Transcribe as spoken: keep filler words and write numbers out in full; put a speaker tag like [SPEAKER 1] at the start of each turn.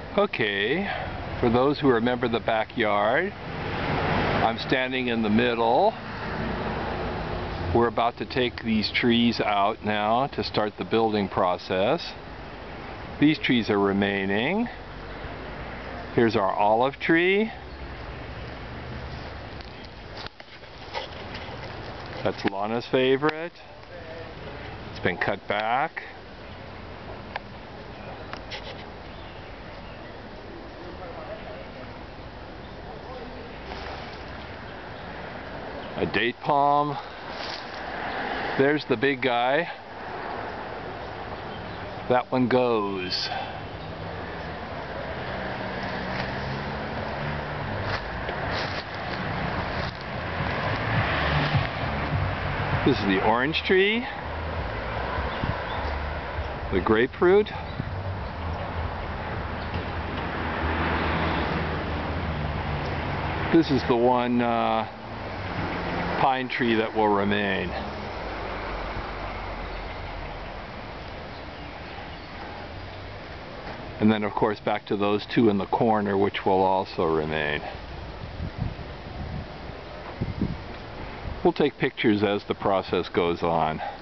[SPEAKER 1] Okay, for those who remember the backyard, I'm standing in the middle. We're about to take these trees out now to start the building process. These trees are remaining. Here's our olive tree. That's Lana's favorite. It's been cut back. A date palm. There's the big guy. That one goes. This is the orange tree. The grapefruit. This is the one uh, pine tree that will remain. And then of course back to those two in the corner, which will also remain. We'll take pictures as the process goes on.